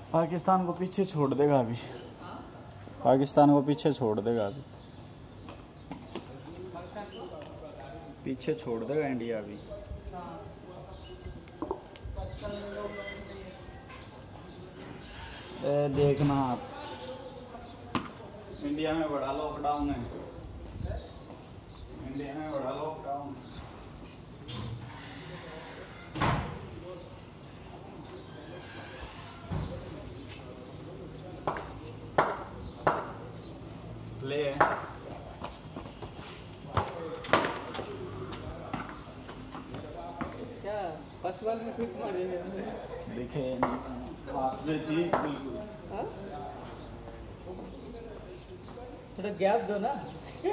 पाकिस्तान को पीछे छोड़ देगा अभी, पाकिस्तान को पीछे छोड़ देगा अभी, पीछे छोड़ देगा इंडिया अभी। देखना आप, इंडिया में बड़ा लॉकडाउन है, इंडिया में बड़ा लॉकडाउन। ले क्या फर्स्ट बॉल में फिट मारे देखे हाथ में थी बिल्कुल। थोड़ा गैप दो ना।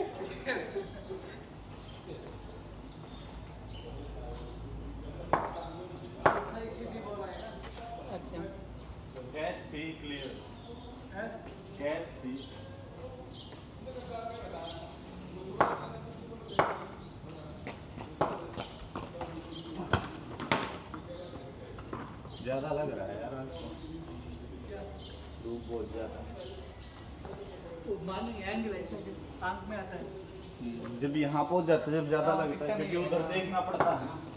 अच्छा कैच थी क्लियर, कैच थी। ज्यादा लग रहा है यार आज तो, धूप बहुत ज्यादा। मार्निंग एंगल ऐसा आंख में आता है जब यहाँ पहुंच जाता है, जब ज्यादा लगता है, क्योंकि उधर देखना पड़ता है ना।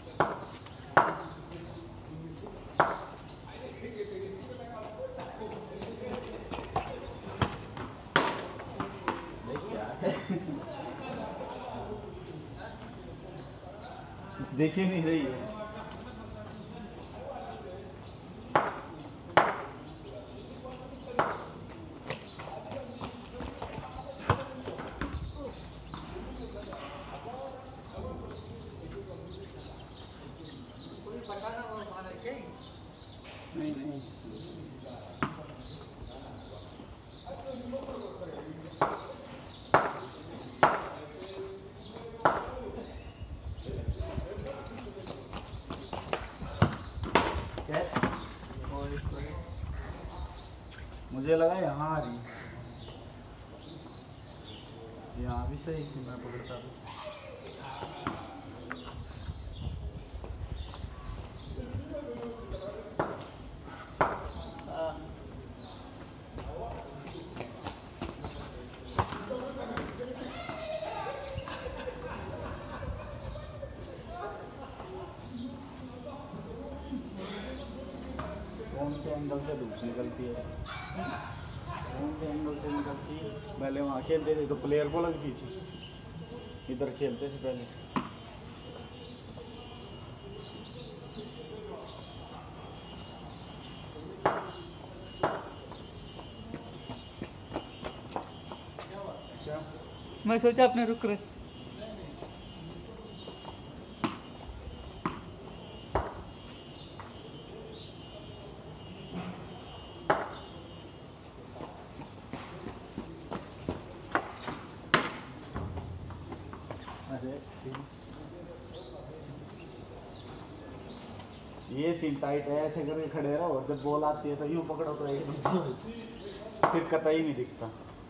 देख ही नहीं रही है। नहीं नहीं मुझे लगा यहाँ आ रही, यहाँ भी सही थी, मैं पकड़ता था। कौन से एंगल से धूप निकलती है, कौन से एंगल से निकलती है। पहले वहाँ खेलते थे तो प्लेयर को लगती थी, इधर खेलते थे पहले। क्या मैं सोचा अपने रुक रहे। ये सीन टाइट है, ऐसे करके खड़े रहो और जब बॉल आती है तो यूं पकड़ो तो एकदम फिर कतई नहीं दिखता।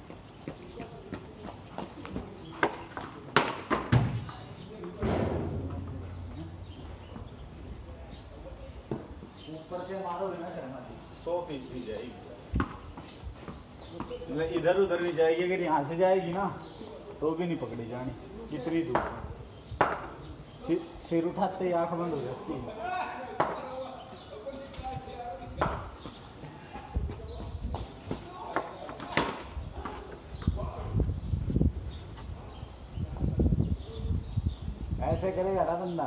ऊपर से मारोगे ना शर्मा 100% जाएगी, मतलब इधर उधर नहीं जाएगी। अगर यहाँ से जाएगी ना तो भी नहीं पकड़ी जानी, कितनी दूर। सिर उठाते ही आंख बंद हो जाती है। ऐसे करेगा ना बंदा,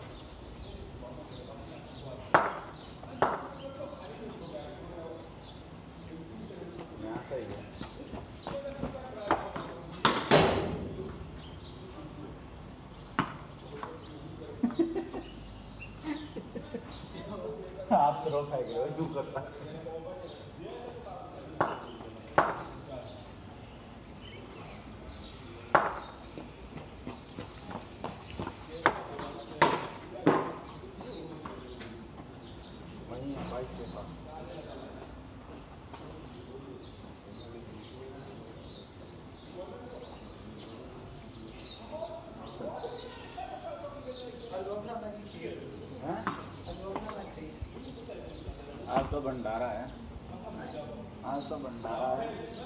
यहाँ सही है। आप थ्रो फेंक रहे हो, क्यों करता? वहीं बाइक के पास। आज तो भंडारा है। आज तो भंडारा है।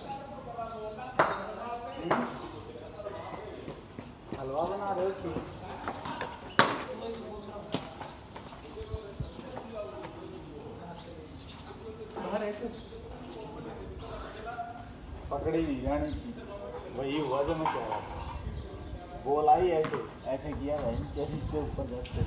हलवा बना रहे हो कि पकड़ी नहीं जाने की, वही हुआ जो मैं कह रहा था। बोल आई ऐसे ऐसे किया भाई, कैसे इसके ऊपर जाते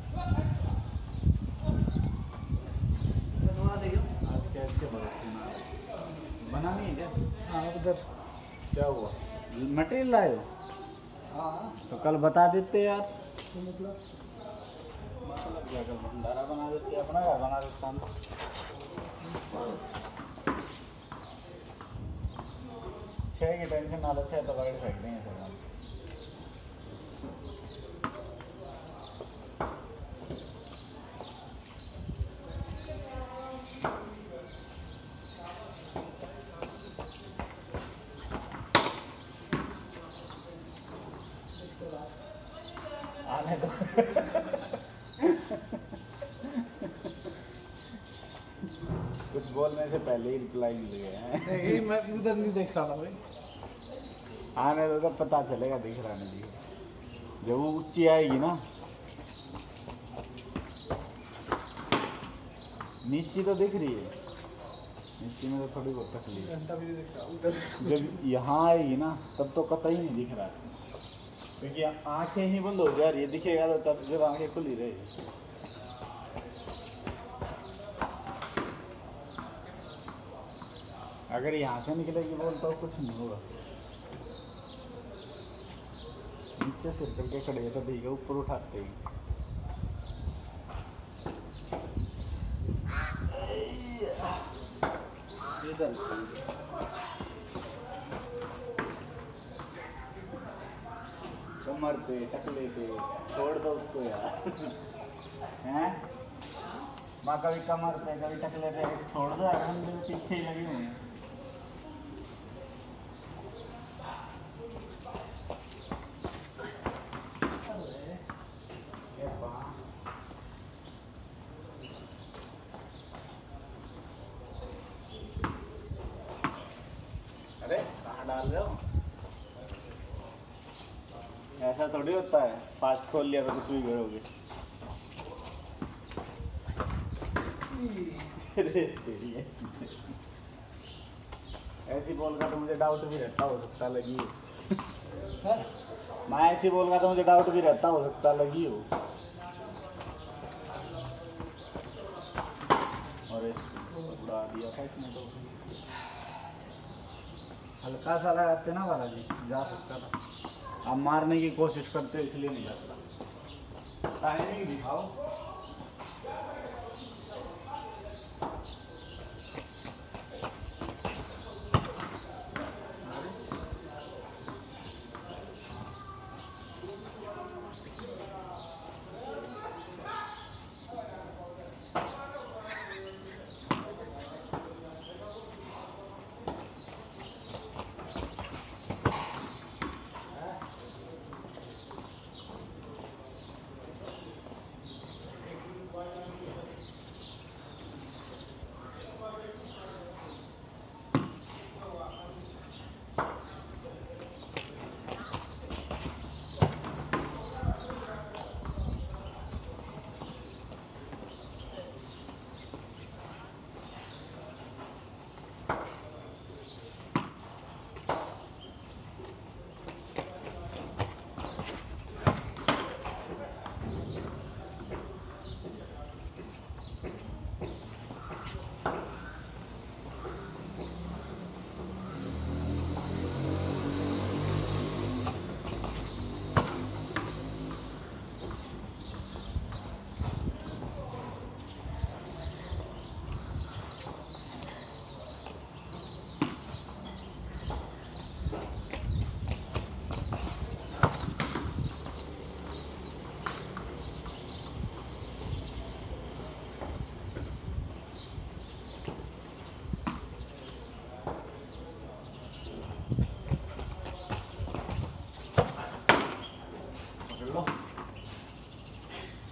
बनवा देगा। आज कैसे बना नहीं है क्या? हाँ उधर क्या हुआ, मटेरियल लाए हो? हाँ तो कल बता देते यार। तो मतलब क्या, कल भंडारा बना देते, अपना घर बना देता हम। छः की टेंशन ना लो, छः तो पकड़ फेंक देंगे सर हम। आने दो। कुछ बोलने से पहले ही रिप्लाई मिल गया है। नहीं मैं उधर नहीं देख रहा था भाई। आने दो, तब पता चलेगा दिख रहा नहीं। जब वो ऊंची आएगी ना, नीचे तो दिख रही है, नीचे में तो थोड़ी बहुत तकलीफ है। घंटा भी नहीं देख रहा उधर। जब यहाँ आएगी ना तब तो कतई नहीं दिख रहा है, क्योंकि आंखें ही बंद हो जा रही है। दिखेगा तो तब जब आंखें खुली रहेगी। अगर यहाँ से निकलेगी बोल तो कुछ नहीं होगा। नीचे सिर करके खड़े हैं तो ठीक है, ऊपर उठाते ही इधर कमर पे टकले पे छोड़ दो उसको यार। हैं माँ, कभी कमर पे कभी टकले पे छोड़ दो यार, हम लोग पीछे ही लगे हुए हैं। अरे कहाँ डाल रहे हो? ऐसा थोड़ी होता है, फास्ट खोल लिया तो कुछ भी करोगे। ऐसी बोल का तो मुझे डाउट भी रहता, हो सकता लगी हो। मैं ऐसी बोल का तो मुझे डाउट भी रहता, हो सकता लगी हो। अरे उड़ा दिया था इसने तो। हल्का सा लगाते ना बालाजी, जा सकता था। आप मारने की कोशिश करते हो इसलिए नहीं जाता। टाइमिंग दिखाओ।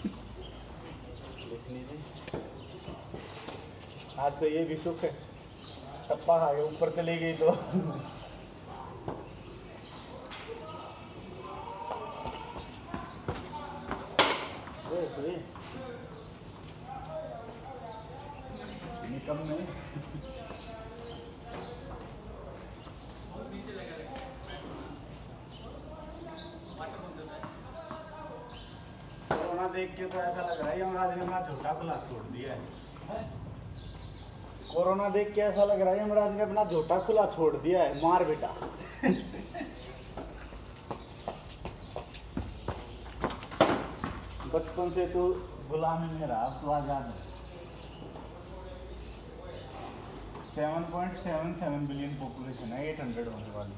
आज तो ये भी सुख है। टप्पा खा के ऊपर चली गई तो कम नहीं। कोरोना देख के तो ऐसा लग रहा है यमराज ने अपना झूठा खुला छोड़ दिया है। कोरोना देख के ऐसा लग रहा है यमराज ने अपना झूठा खुला छोड़ दिया है। मार बेटा बचपन से तू गुलामी में रहा, अब तू आजाद है। 7.77 बिलियन पॉपुलेशन है, 800 होने वाली।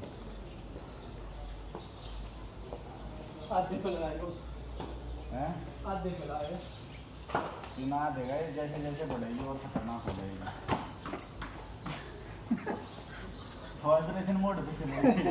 आधे पे लगाएगा हैं? आधे पे लगाएगा। ना देगा ये, जैसे जैसे बढ़ेगी और खतरनाक हो जाएगी। वाइब्रेशन मोड पे चलेगी।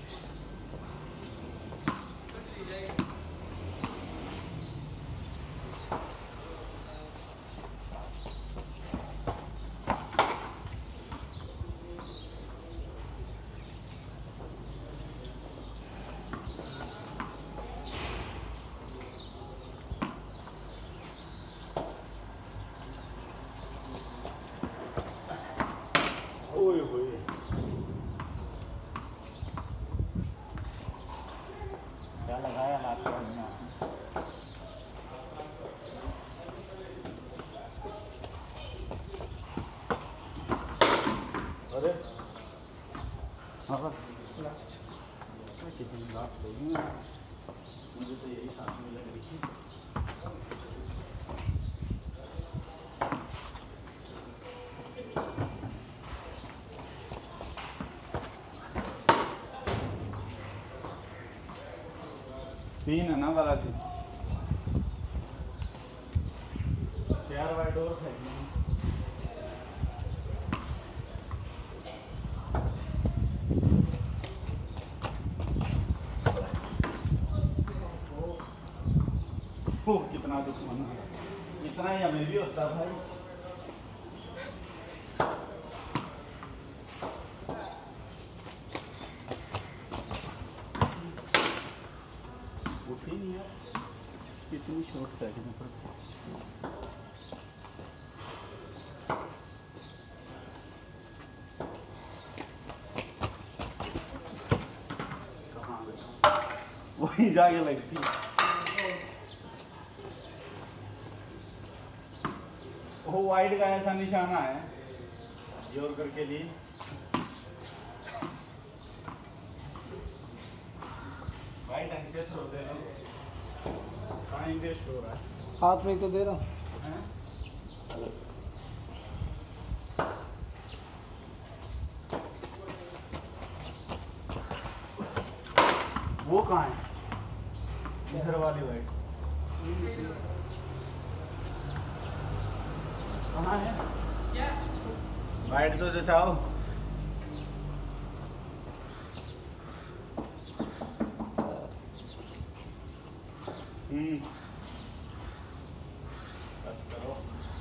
ओए होए, क्या लगाया हाथ में? अरे लास्ट कितनी बात होगी, मुझे तो यही सांस में लग रही थी। तीन है ना वाला थी, 4 वाइड और फेंकना। कितना दुश्मन है, इतना ही हमें भी होता भाई। उठी नहीं है, कितनी शॉर्ट पैकिंग पर। कहाँ वही जाके लगती है। वो वाइड का ऐसा निशाना है यॉर्कर के लिए। भाई ढंग से थ्रो दे रहा हूँ, टाइम वेस्ट हो रहा है। हाथ में ही तो दे रहा हूँ। हैं? वो कहाँ है? इधर वाली वाइड कहाँ है? वाइड तो जचाओ। बस करो।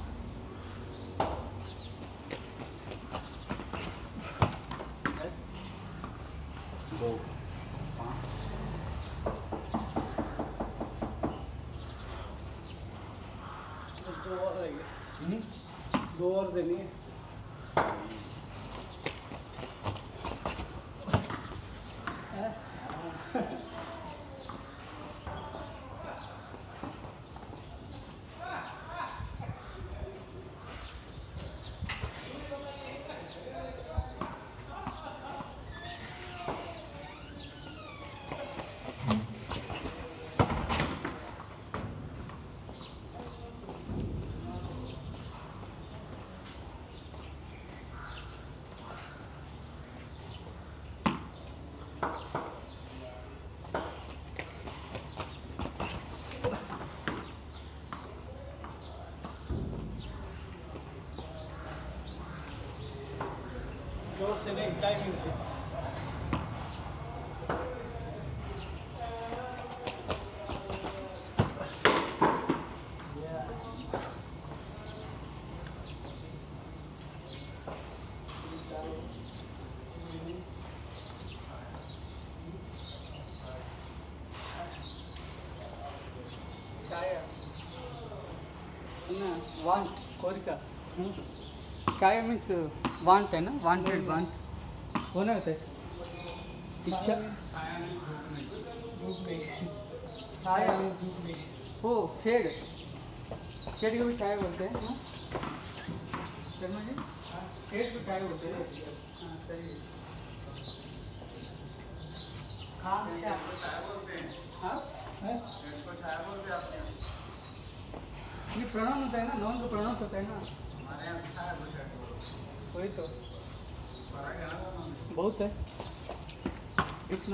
दो 5 दो और रहेंगे, 2 और देनी है। जोर से नहीं, टाइमिंग से। वांट कोरिका छाया मीन्स वांट है ना वांटेड वांट होना होता है इच्छा छाया हो शेड शेड को भी छाया बोलते हैं हाँ? शर्मा जी शेड को छाया बोलते हैं हाँ सही है हाँ हाँ ये प्रोनाउन होता है ना नॉन को प्रोनाउंस होता है ना वही तो बहुत है इतना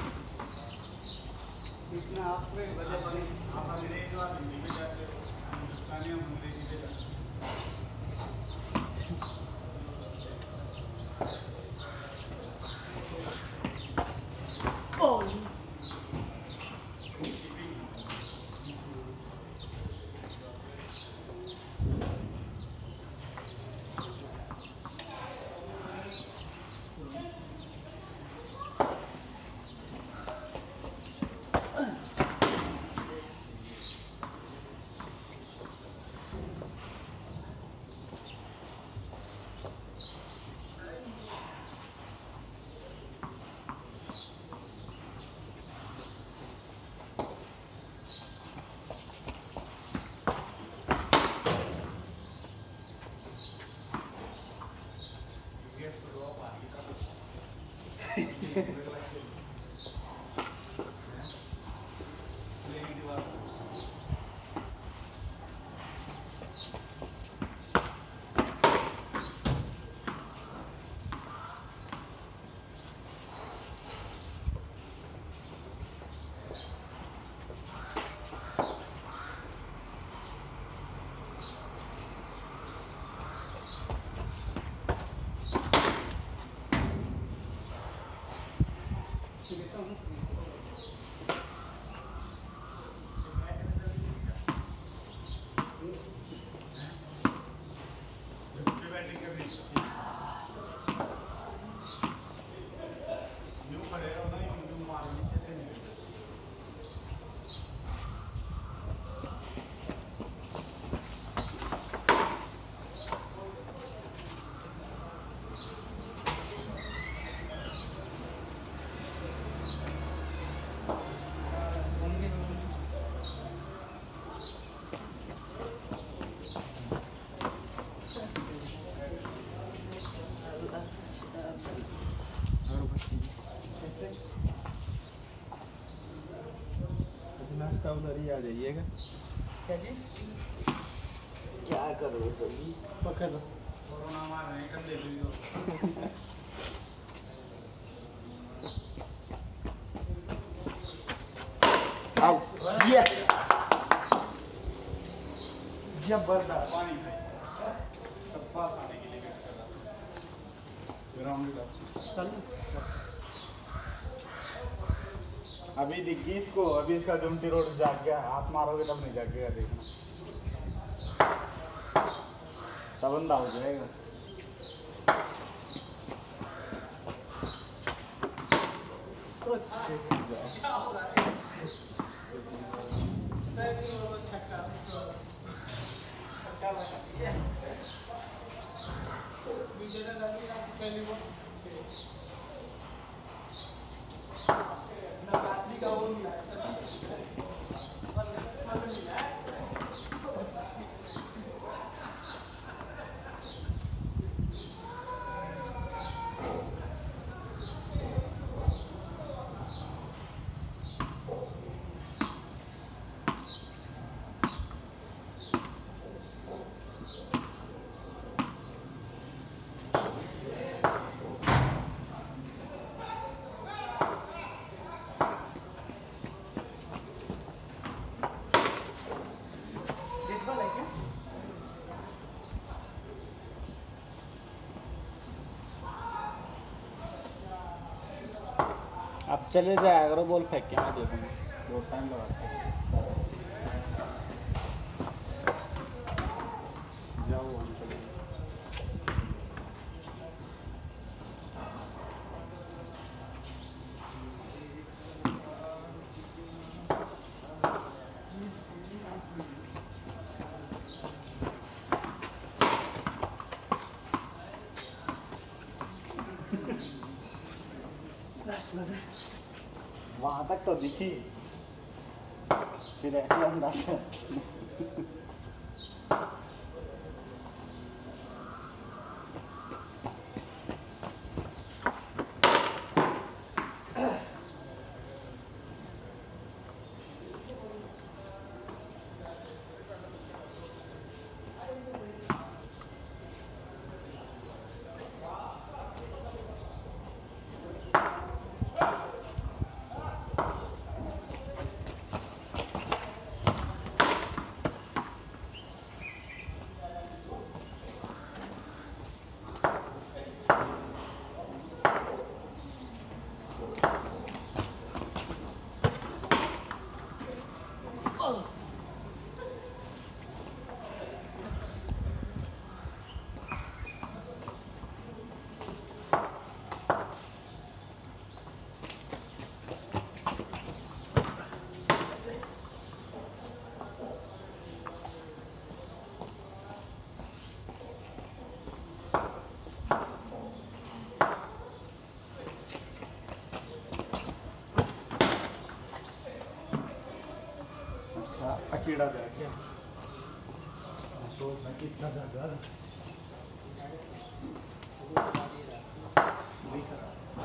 इतना आप में बजट नहीं नाश्ता उधर ही आ जाइएगा क्या जी क्या करो सभी पकड़ लो कोरोना मार रहे हैं दे लीजिए आओ ये जबरदस्त पानी सबका खाने के लिए ग्राउंड चल अभी दिखी इसको अभी इसका जुमटी रोड जाग गया हाथ मारोगे तब नहीं जागेगा देखना सबंदा हो जाएगा अब चले जाए अगर बॉल फेंक के मैं दे दूँगा बहुत टाइम लगाता है जाओ हम चले वहां तक तो दिखी, फिर ऐसे अंदाजा। अकेला गया क्या? सोच मैं किसका घर नहीं करा।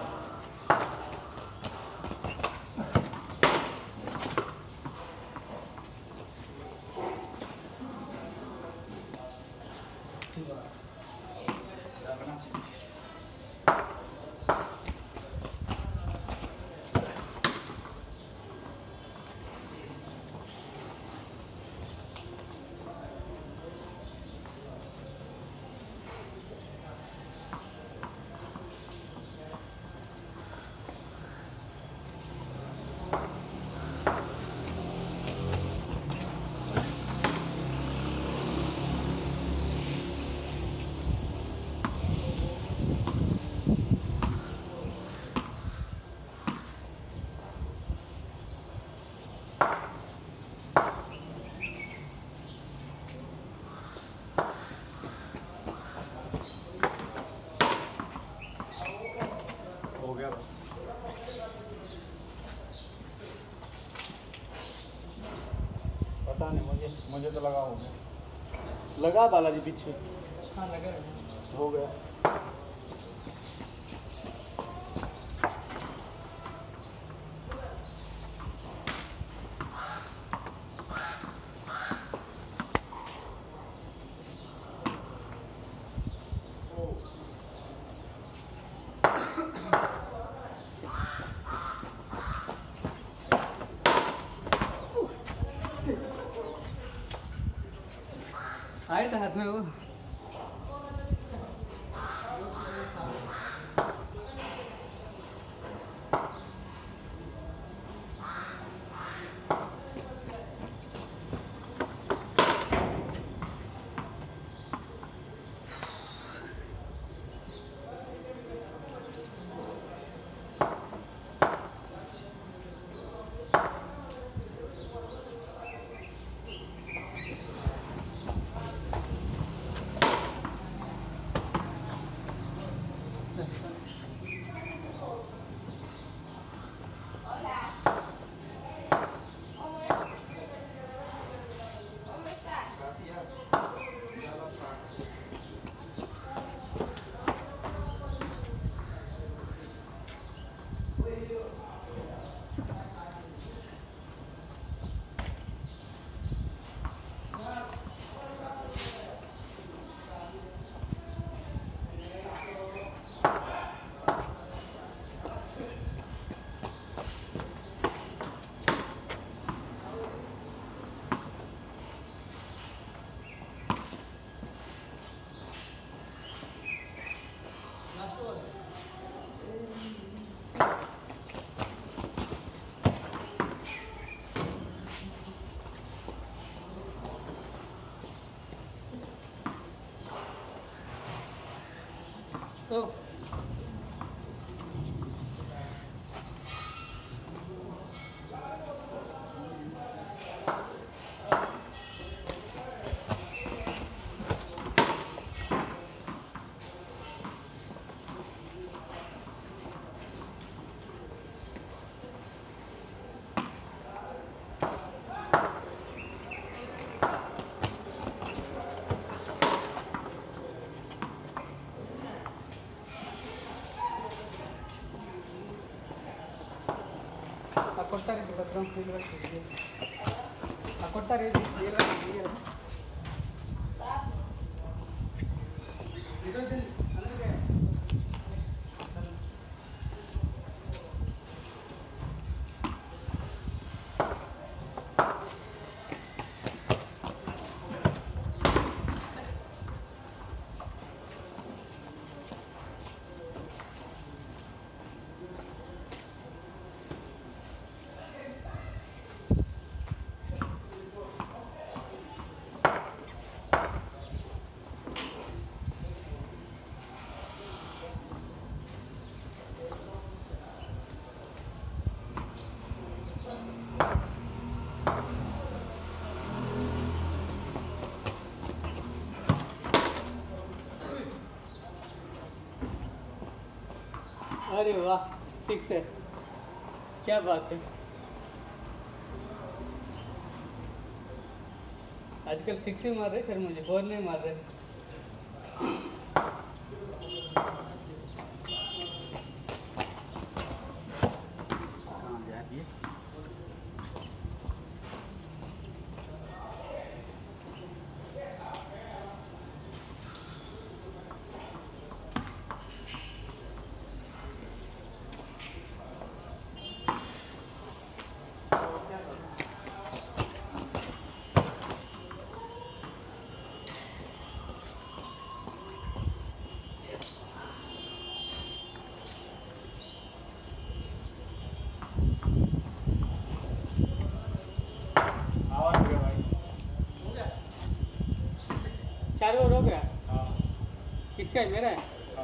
पता नहीं, मुझे तो लगा हो गया। लगा बालाजी पीछे। हाँ लगा है। हो गया। आए तो हाथ में वो तो ಕೊಡ್ತಾರೆ ಪತ್ರ ಕೊಡ್ತಾರೆ अरे वाह 6 है, क्या बात है। आजकल 6 ही मार रहे सर, मुझे 4 नहीं मार रहे। चार ओवर हो गया। किसका है? मेरा है।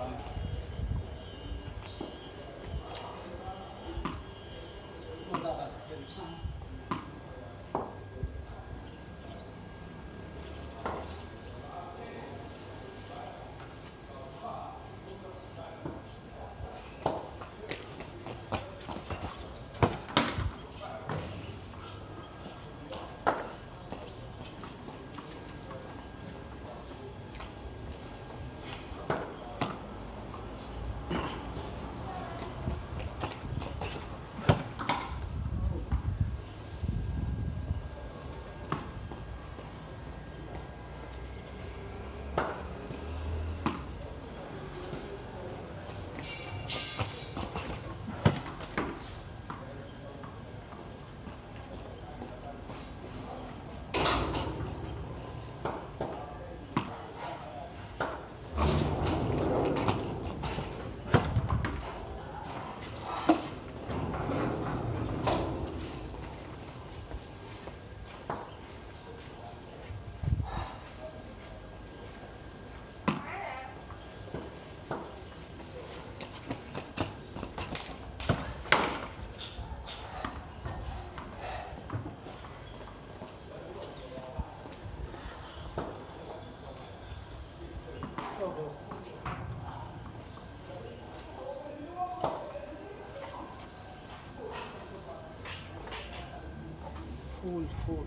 फूल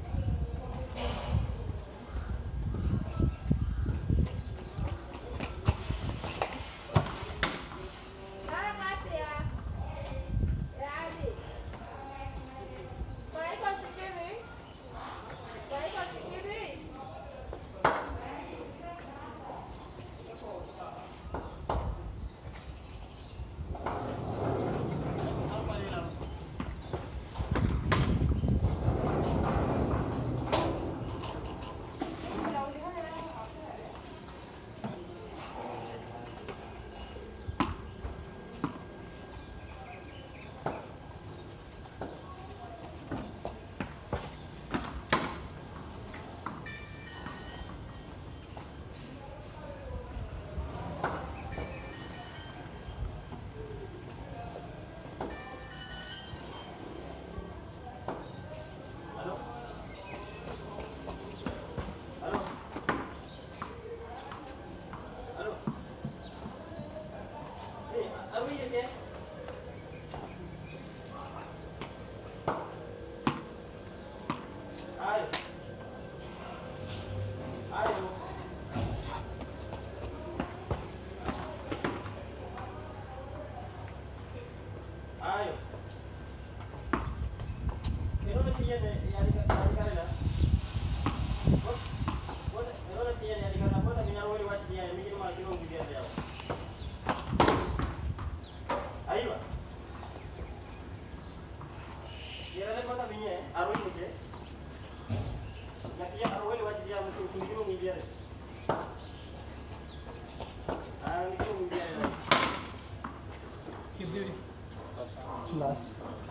Last.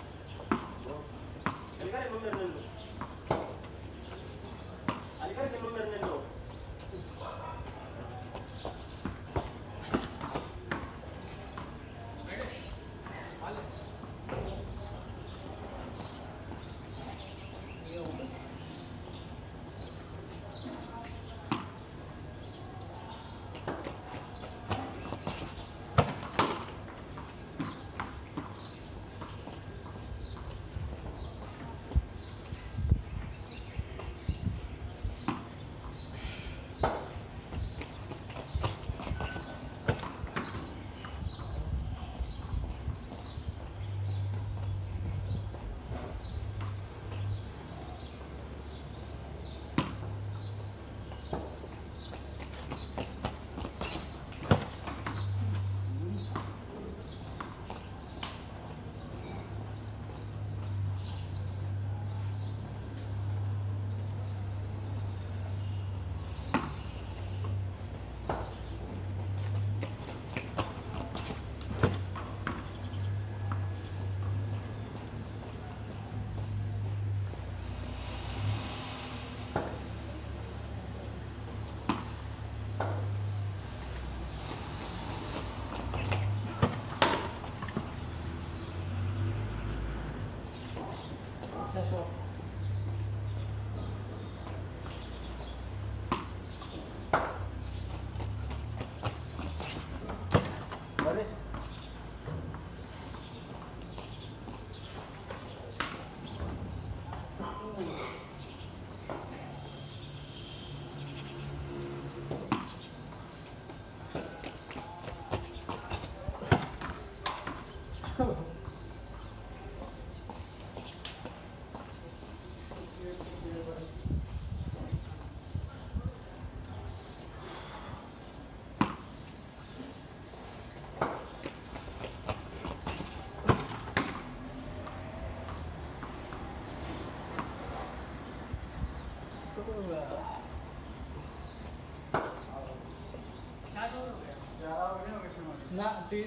ना 3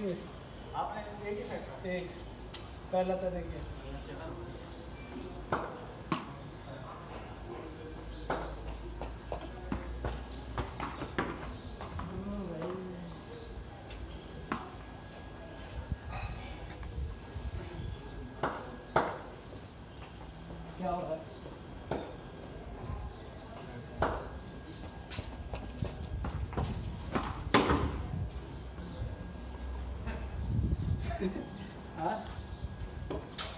आपने एक ही फेंका एक पहला तो देखिए क्या हो रहा है हाँ